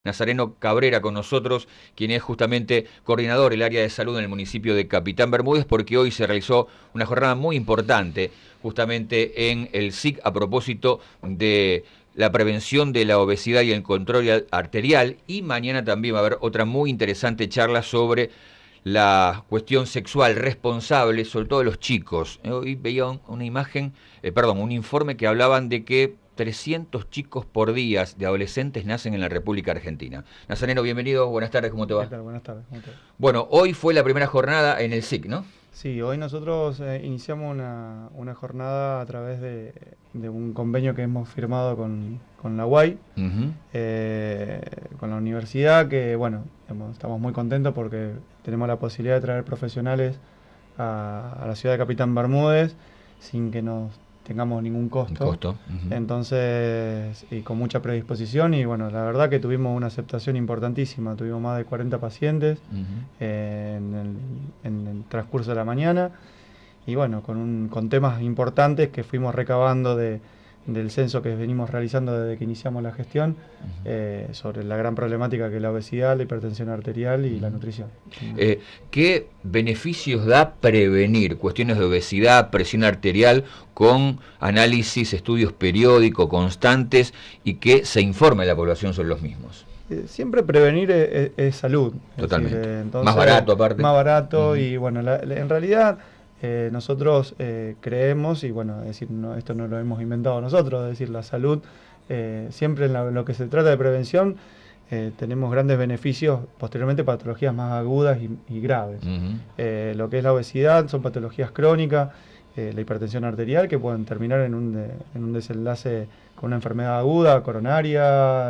Nazareno Cabrera con nosotros, quien es justamente coordinador del área de salud en el municipio de Capitán Bermúdez, porque hoy se realizó una jornada muy importante justamente en el SIC a propósito de la prevención de la obesidad y el control arterial, y mañana también va a haber otra muy interesante charla sobre la cuestión sexual responsable, sobre todo de los chicos. Hoy veía una imagen, un informe que hablaban de que 300 chicos por día de adolescentes nacen en la República Argentina. Nazareno, bienvenido, buenas tardes, ¿cómo te va? ¿Qué tal? Buenas tardes, ¿cómo te va? Bueno, hoy fue la primera jornada en el SIC, ¿no? Sí, hoy nosotros iniciamos una jornada a través de un convenio que hemos firmado con la UAI, con la universidad, que bueno, estamos muy contentos porque tenemos la posibilidad de traer profesionales a la ciudad de Capitán Bermúdez sin que nos tengamos ningún costo. Entonces, y con mucha predisposición, y bueno, la verdad que tuvimos una aceptación importantísima. Tuvimos más de 40 pacientes en el transcurso de la mañana, y bueno, con temas importantes que fuimos recabando del censo que venimos realizando desde que iniciamos la gestión, sobre la gran problemática que es la obesidad, la hipertensión arterial y la nutrición. ¿Qué beneficios da prevenir cuestiones de obesidad, presión arterial, con análisis, estudios periódicos, constantes, y que se informe a la población sobre los mismos? Siempre prevenir es salud. Totalmente. Es decir, entonces, más barato aparte. Más barato, y bueno, en realidad nosotros creemos, y bueno, es decir, esto no lo hemos inventado nosotros, es decir, la salud, siempre en lo que se trata de prevención, tenemos grandes beneficios posteriormente, patologías más agudas y graves. Lo que es la obesidad son patologías crónicas, la hipertensión arterial, que pueden terminar en un desenlace con una enfermedad aguda, coronaria,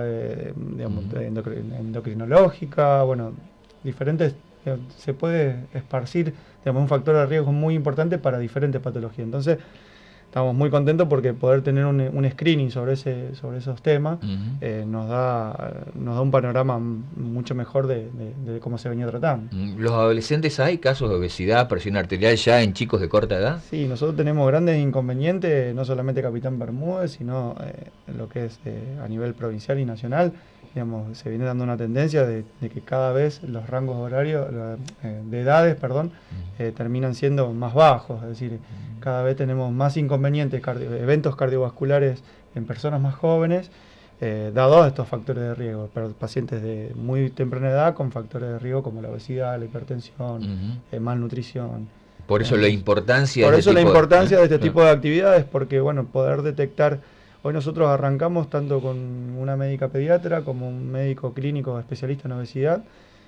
endocrinológica, bueno, diferentes, se puede esparcir, un factor de riesgo muy importante para diferentes patologías. Entonces, estamos muy contentos porque poder tener un screening sobre esos temas nos da un panorama mucho mejor de cómo se venía tratando. ¿Los adolescentes hay casos de obesidad, presión arterial ya en chicos de corta edad? Sí, nosotros tenemos grandes inconvenientes, no solamente Capitán Bermúdez, sino lo que es a nivel provincial y nacional. Digamos, se viene dando una tendencia de que cada vez los rangos horarios, de edades, terminan siendo más bajos, es decir, cada vez tenemos más inconvenientes, eventos cardiovasculares en personas más jóvenes, dados a estos factores de riesgo, pero pacientes de muy temprana edad con factores de riesgo como la obesidad, la hipertensión, malnutrición. Por eso la importancia de este tipo de actividades, porque bueno, poder detectar. Hoy nosotros arrancamos tanto con una médica pediatra como un médico clínico especialista en obesidad,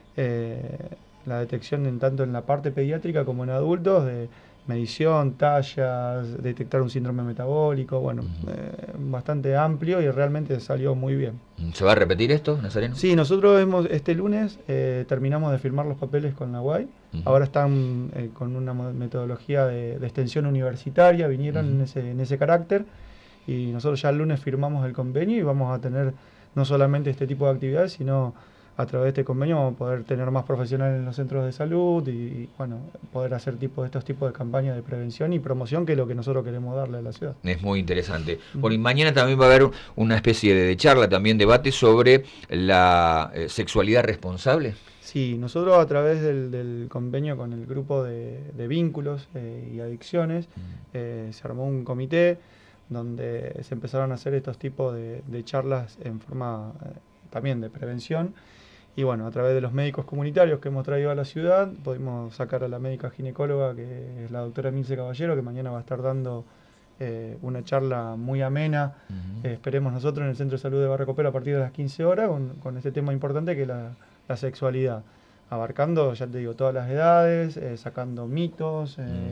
la detección tanto en la parte pediátrica como en adultos, de medición, tallas, detectar un síndrome metabólico, bueno, bastante amplio, y realmente salió muy bien. ¿Se va a repetir esto, Nazareno? Sí, nosotros este lunes terminamos de firmar los papeles con la UAI, ahora están con una metodología de extensión universitaria, vinieron en ese carácter. Y nosotros ya el lunes firmamos el convenio y vamos a tener no solamente este tipo de actividades, sino a través de este convenio vamos a poder tener más profesionales en los centros de salud y bueno, poder hacer estos tipos de campañas de prevención y promoción, que es lo que nosotros queremos darle a la ciudad. Es muy interesante. Bueno, y mañana también va a haber una especie de charla, también debate sobre la sexualidad responsable. Sí, nosotros a través del convenio con el grupo de vínculos y adicciones, se armó un comité donde se empezaron a hacer estos tipos de charlas en forma también de prevención. Y bueno, a través de los médicos comunitarios que hemos traído a la ciudad, pudimos sacar a la médica ginecóloga, que es la doctora Emilce Caballero, que mañana va a estar dando una charla muy amena, esperemos nosotros, en el Centro de Salud de Barrio Copero a partir de las 15 horas, con este tema importante que es la sexualidad, abarcando, ya te digo, todas las edades, sacando mitos,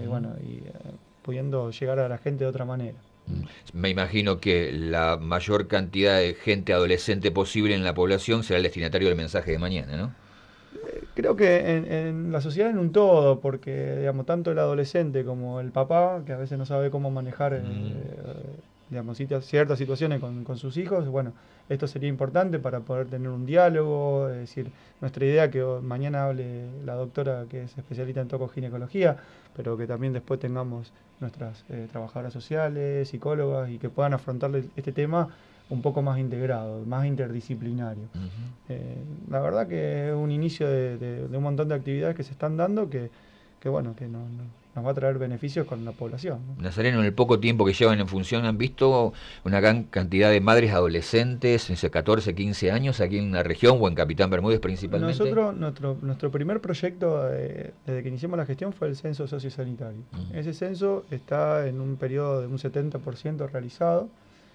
pudiendo llegar a la gente de otra manera. Me imagino que la mayor cantidad de gente adolescente posible en la población será el destinatario del mensaje de mañana, ¿no? Creo que en la sociedad en un todo, porque digamos, tanto el adolescente como el papá, que a veces no sabe cómo manejar digamos, ciertas situaciones con sus hijos, bueno, esto sería importante para poder tener un diálogo. Es decir, nuestra idea que mañana hable la doctora que es especialista en tocoginecología, pero que también después tengamos nuestras trabajadoras sociales, psicólogas, y que puedan afrontar este tema un poco más integrado, más interdisciplinario. La verdad que es un inicio de un montón de actividades que se están dando que bueno, que nos va a traer beneficios con la población, ¿no? Nazareno, en el poco tiempo que llevan en función, ¿han visto una gran cantidad de madres adolescentes, 14, 15 años, aquí en la región o en Capitán Bermúdez principalmente? Nosotros, nuestro primer proyecto desde que iniciamos la gestión fue el censo sociosanitario. Ese censo está en un periodo de un 70% realizado,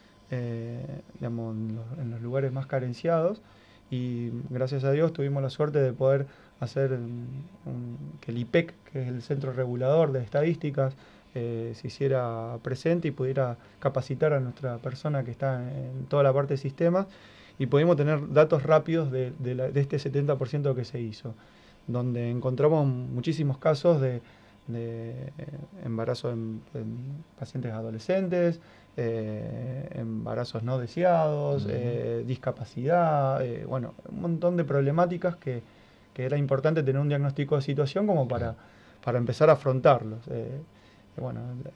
digamos, en los lugares más carenciados, y gracias a Dios tuvimos la suerte de poder hacer que el IPEC, que es el Centro Regulador de Estadísticas, se hiciera presente y pudiera capacitar a nuestra persona que está en toda la parte de sistemas, y pudimos tener datos rápidos de este 70% que se hizo, donde encontramos muchísimos casos de embarazo en pacientes adolescentes, embarazos no deseados, discapacidad, bueno, un montón de problemáticas que era importante tener un diagnóstico de situación como para empezar a afrontarlos. Bueno,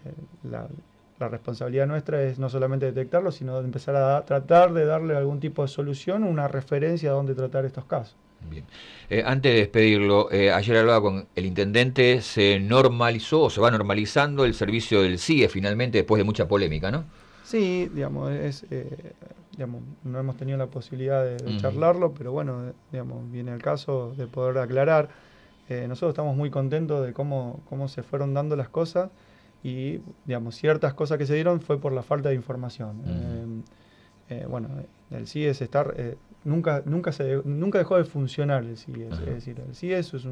la responsabilidad nuestra es no solamente detectarlos, sino de empezar a tratar de darle algún tipo de solución, una referencia a dónde tratar estos casos. Bien. Antes de despedirlo, ayer hablaba con el intendente, se normalizó o se va normalizando el servicio del CIE finalmente después de mucha polémica, ¿no? Sí, digamos, digamos, no hemos tenido la posibilidad de charlarlo, pero bueno, digamos, viene el caso de poder aclarar. Nosotros estamos muy contentos de cómo se fueron dando las cosas, y digamos, ciertas cosas que se dieron fue por la falta de información. Bueno, el CIES nunca dejó de funcionar el CIES. Es decir, el CIES es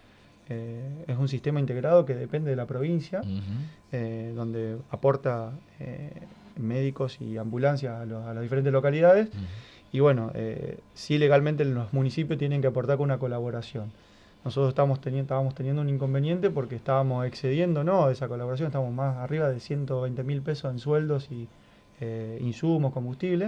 un sistema integrado que depende de la provincia, donde aporta médicos y ambulancias a las diferentes localidades, y bueno, sí, legalmente los municipios tienen que aportar con una colaboración. Nosotros estábamos teniendo un inconveniente porque estábamos excediendo, ¿no?, esa colaboración, estamos más arriba de 120.000 pesos en sueldos y insumos, combustible,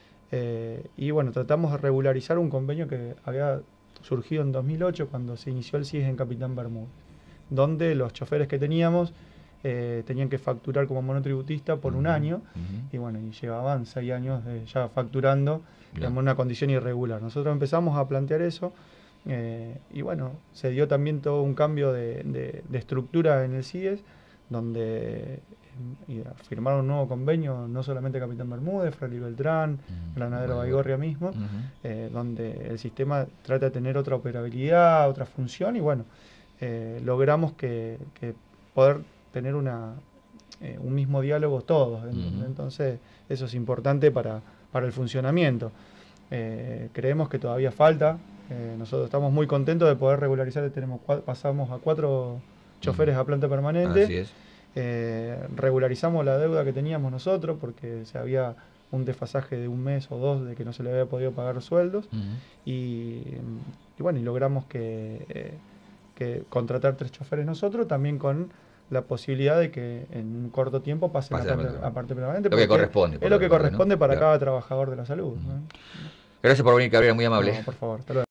y bueno, tratamos de regularizar un convenio que había surgido en 2008 cuando se inició el CIES en Capitán Bermúdez, donde los choferes que teníamos tenían que facturar como monotributista por un año, y bueno, y llevaban 6 años ya facturando en una condición irregular. Nosotros empezamos a plantear eso, y bueno, se dio también todo un cambio de estructura en el CIES, donde firmaron un nuevo convenio, no solamente Capitán Bermúdez, Frailer Beltrán, Granadero Baigorria mismo, donde el sistema trata de tener otra operabilidad, otra función, y bueno, logramos que poder tener un mismo diálogo todos. Entonces eso es importante para el funcionamiento. Creemos que todavía falta. Nosotros estamos muy contentos de poder regularizar. Pasamos a 4 choferes a planta permanente. Así es. Regularizamos la deuda que teníamos nosotros porque había un desfasaje de 1 mes o 2 de que no se le había podido pagar sueldos, y bueno, y logramos que contratar 3 choferes nosotros, también con la posibilidad de que en un corto tiempo pasen a parte permanente. Lo que corresponde. Es lo que corresponde para cada trabajador de la salud, ¿no? Gracias por venir, Cabrera, muy amable. No, por favor, hasta luego.